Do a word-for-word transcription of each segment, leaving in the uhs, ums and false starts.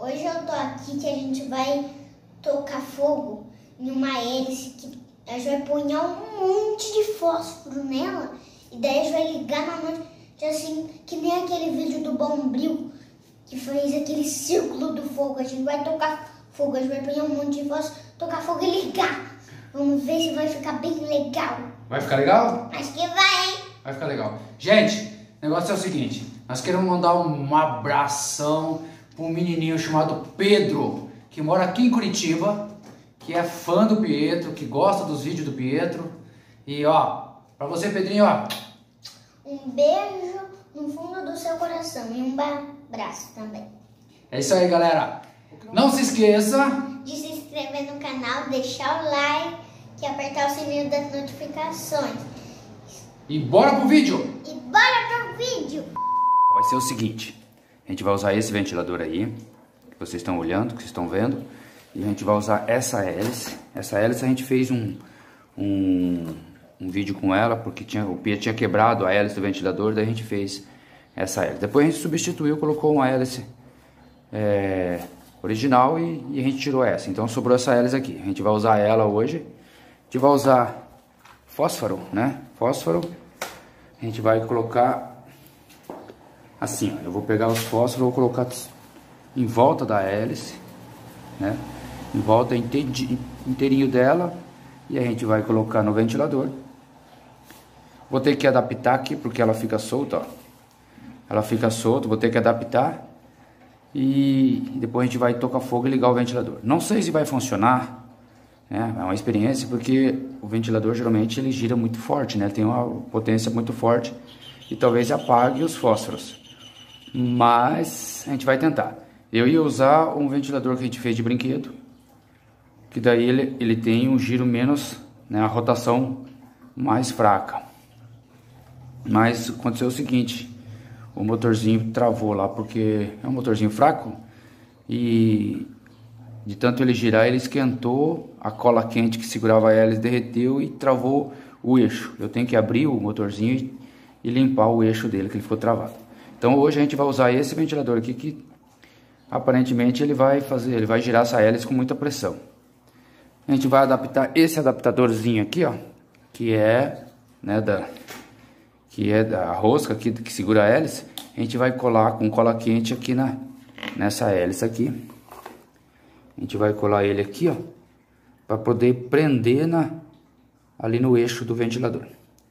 Hoje eu tô aqui que a gente vai tocar fogo em uma hélice que a gente vai pôr um monte de fósforo nela e daí a gente vai ligar na noite, assim, que nem aquele vídeo do Bombril que fez aquele círculo do fogo. A gente vai tocar fogo, a gente vai pôr um monte de fósforo, tocar fogo e ligar. Vamos ver se vai ficar bem legal. Vai ficar legal? Acho que vai, hein? Vai ficar legal. Gente, o negócio é o seguinte, nós queremos mandar um abração para um menininho chamado Pedro, que mora aqui em Curitiba, que é fã do Pietro, que gosta dos vídeos do Pietro. E ó, pra você, Pedrinho, ó, um beijo no fundo do seu coração e um abraço também. É isso aí, galera. Não se esqueça de se inscrever no canal, deixar o like e apertar o sininho das notificações. E bora pro vídeo! E bora pro vídeo! Vai ser o seguinte, a gente vai usar esse ventilador aí, que vocês estão olhando, que vocês estão vendo, e a gente vai usar essa hélice. Essa hélice a gente fez um, um, um vídeo com ela, porque tinha, o Pia tinha quebrado a hélice do ventilador, daí a gente fez essa hélice. Depois a gente substituiu, colocou uma hélice é, original e, e a gente tirou essa. Então sobrou essa hélice aqui. A gente vai usar ela hoje. A gente vai usar fósforo, né? Fósforo. A gente vai colocar assim, ó. Eu vou pegar os fósforos, vou colocar em volta da hélice, né? Em volta inteirinho dela. E a gente vai colocar no ventilador. Vou ter que adaptar aqui porque ela fica solta, ó. Ela fica solta, vou ter que adaptar. E depois a gente vai tocar fogo e ligar o ventilador. Não sei se vai funcionar, né? É uma experiência porque o ventilador geralmente ele gira muito forte, né? Tem uma potência muito forte e talvez apague os fósforos. Mas a gente vai tentar. Eu ia usar um ventilador que a gente fez de brinquedo, que daí ele, ele tem um giro menos, né? A rotação mais fraca. Mas aconteceu o seguinte, o motorzinho travou lá porque é um motorzinho fraco e de tanto ele girar ele esquentou, a cola quente que segurava a hélice derreteu e travou o eixo. Eu tenho que abrir o motorzinho e, e limpar o eixo dele que ele ficou travado. Então hoje a gente vai usar esse ventilador aqui que aparentemente ele vai fazer, ele vai girar essa hélice com muita pressão. A gente vai adaptar esse adaptadorzinho aqui, ó, que é, né, da que é da rosca aqui que segura a hélice. A gente vai colar com cola quente aqui na nessa hélice aqui. A gente vai colar ele aqui, ó, para poder prender na ali no eixo do ventilador.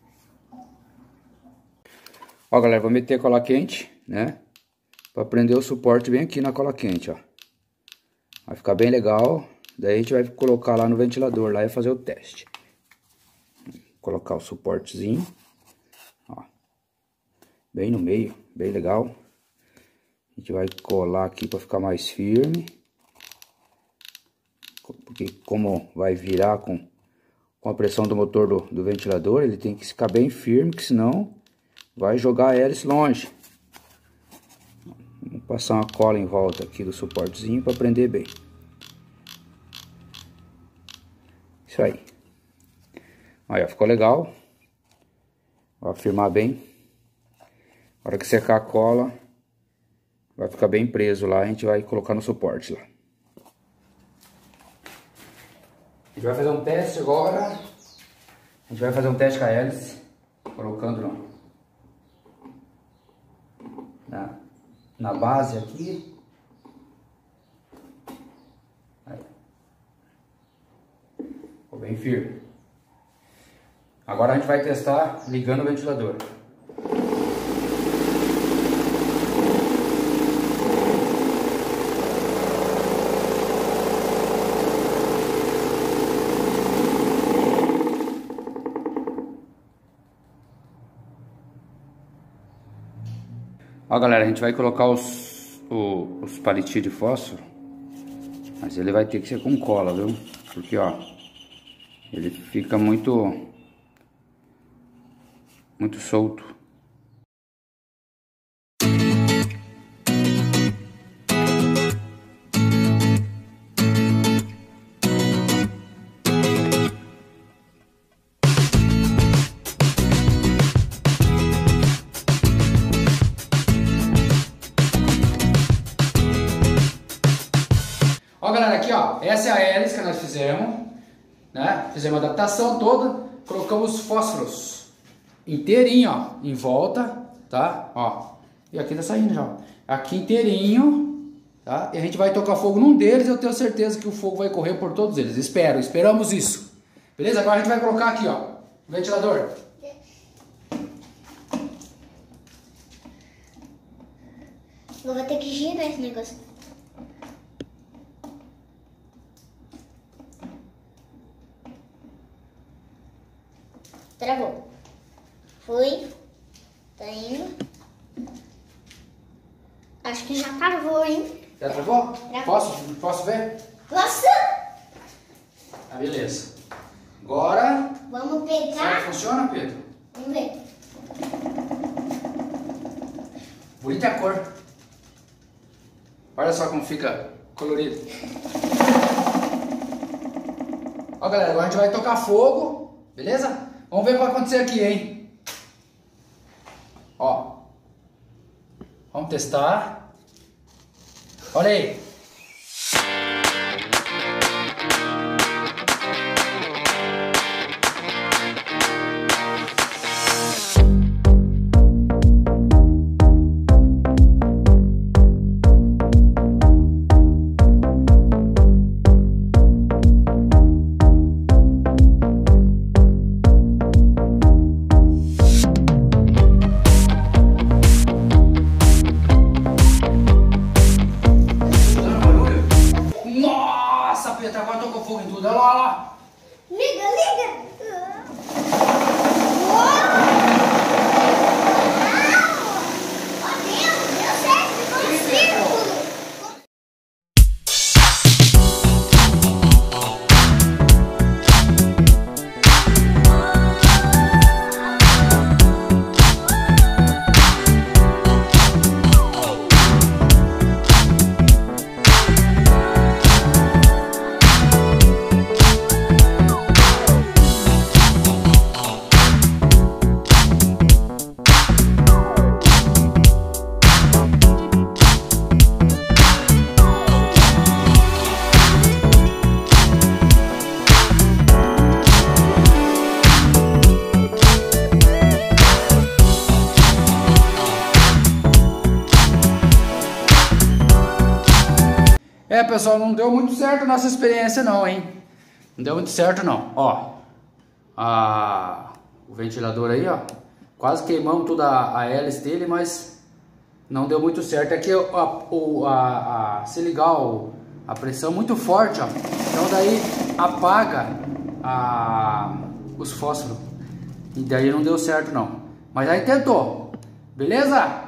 Ó, galera, vou meter a cola quente, né, para prender o suporte bem aqui na cola quente, ó. Vai ficar bem legal. Daí a gente vai colocar lá no ventilador lá e fazer o teste. Colocar o suportezinho, ó, bem no meio, bem legal. A gente vai colar aqui para ficar mais firme, porque como vai virar com, com a pressão do motor do, do ventilador, ele tem que ficar bem firme, que senão vai jogar a hélice longe. Vamos passar uma cola em volta aqui do suportezinho para prender bem. Isso aí. Aí, ó, ficou legal. Vai firmar bem. Na hora que secar a cola, vai ficar bem preso lá. A gente vai colocar no suporte lá. A gente vai fazer um teste agora. A gente vai fazer um teste com a hélice, colocando no, na, na base aqui. Aí. Ficou bem firme. Agora a gente vai testar ligando o ventilador. Ó, galera, a gente vai colocar os, o, os palitinhos de fósforo, mas ele vai ter que ser com cola, viu? Porque, ó, ele fica muito, muito solto. essa é a hélice que nós fizemos, né? Fizemos a adaptação toda, colocamos fósforos inteirinho, ó, em volta, tá? Ó, e aqui tá saindo já, ó. Aqui inteirinho, tá? E a gente vai tocar fogo num deles, eu tenho certeza que o fogo vai correr por todos eles. Espero, esperamos isso. Beleza? Agora a gente vai colocar aqui, ó, o ventilador. Eu vou ter que girar esse negócio. Travou. Fui. Tá indo. Acho que já travou, hein? Já travou? Travou. Posso? Posso ver? Posso? Ah, beleza. Agora... Vamos Será que pegar. funciona, Pedro? Vamos ver. Bonita a cor. Olha só como fica colorido. Ó, galera, agora a gente vai tocar fogo, beleza? Vamos ver o que vai acontecer aqui, hein? Ó. Vamos testar. Olha aí. Agora tocou fogo em tudo, olha lá, olha lá. Liga, liga. É, pessoal, não deu muito certo a nossa experiência não, hein? Não deu muito certo não. Ó, a, o ventilador aí, ó, quase queimamos toda a, a hélice dele, mas não deu muito certo. Aqui, a, a, a, se ligar o, a pressão muito forte, ó, então daí apaga a, os fósforos. E daí não deu certo não. Mas aí tentou, beleza?